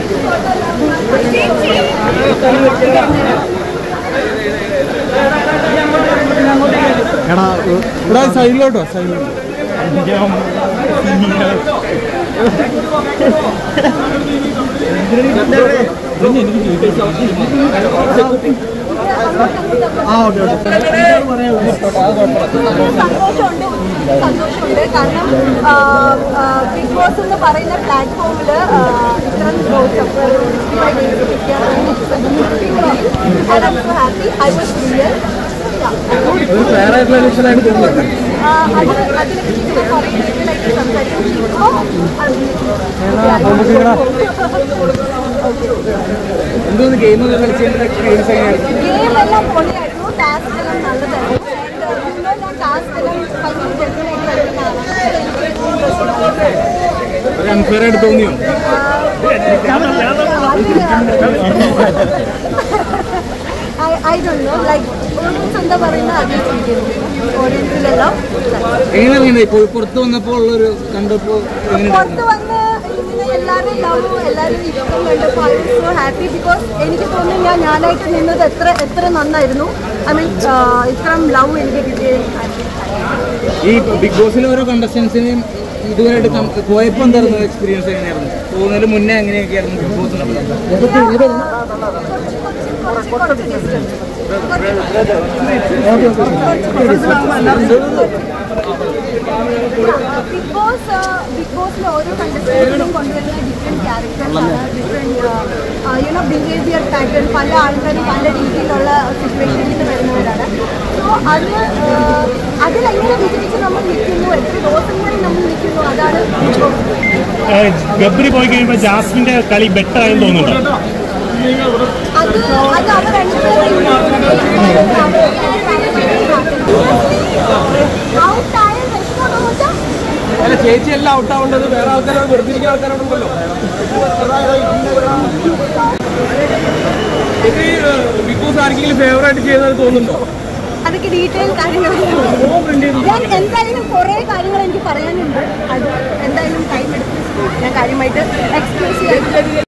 എടാ സൈഡിലോട്ടോ സൈഡിലോട്ടോ സന്തോഷമുണ്ട് കാരണം ബിഗ് ബോസ് എന്ന് പറയുന്ന പ്ലാറ്റ്ഫോമിൽ ഹാപ്പി ഐ വാസ് റിയൽ ഗെയിമെല്ലാം പൊളിയായിരുന്നു. ടാസ്ക് എല്ലാം നല്ലതായിരുന്നു. അൺഫെയർ ആയിട്ട് തോന്നിയോ? I don't know, like audience എന്താ പറയുന്നത് അതേ ഓഡിയൻസിലെല്ലാം പുറത്ത് വന്നപ്പോൾ ഉള്ളൊരു കണ്ടപ്പോൾ പുറത്ത് വന്ന് എല്ലാവരും ലവ് എല്ലാവരും ഇഷ്ടം കണ്ടപ്പോൾ I was so happy because എനിക്ക് തോന്നുന്നു ഞാനായിട്ട് നിന്നത് എത്ര നന്നായിരുന്നു. ഐ മീൻ ഇത്രയും ലവ് എനിക്ക് കിട്ടിയത്. ഈ ബിഗ് ബോസിലെ ഓരോ കണ്ടസ്റ്റൻസിനെയും ഇതുവരെയായിട്ട് പോയപ്പോൾ എന്തായിരുന്നു എക്സ്പീരിയൻസ്? എങ്ങനെയായിരുന്നു പോകുന്നതിന് മുന്നേ? എങ്ങനെയൊക്കെയായിരുന്നു ബിഗ് ബോസിനെ? ബിഗ് ബോസിലെ ഓരോ കണ്ടസ്റ്റൻസിനും കൊണ്ടുവരുന്ന ഡിഫറെൻറ്റ് ക്യാരക്ടേഴ്സാണ്, ഡിഫറെൻറ്റ് ബിഹേവിയർ പാറ്റേൺ. പല ആൾക്കാരും പല രീതിയിലുള്ള സിറ്റുവേഷനിൽ വരുന്നവരാണ്. സോ അതിലെങ്ങനെ വിജയിച്ച് നമ്മൾ നിൽക്കുന്നു, എത്ര ദിവസങ്ങളിൽ നമ്മൾ നിൽക്കുന്നു, അതാണ് ബിഗ് ബോസ്. ഗബ്രി പോയി കഴിയുമ്പോൾ ജാസ്മിന്റെ കളി ബെറ്റർ ആയെന്ന് തോന്നുന്നുണ്ടോ? അത് അവർ അല്ല ചേച്ചി എല്ലാം ഔട്ടാവേണ്ടത് വേറെ ആൾക്കാരോട് വെറുതിരിക്കുന്ന ആൾക്കാരോടുണ്ടല്ലോ. ബിഗ് ബോസ് ആർക്കെങ്കിലും ഫേവറായിട്ട് ചെയ്യുന്നത് തോന്നുന്നുണ്ടോ? അതൊക്കെ ഡീറ്റെയിൽ കാര്യങ്ങളാണ്. ഞാൻ എന്തായാലും കുറേ കാര്യങ്ങൾ എനിക്ക് പറയാനുണ്ട്. അത് എന്തായാലും ടൈം എടുത്ത് ഞാൻ കാര്യമായിട്ട് എക്സ്ക്യൂസ് ചെയ്യാൻ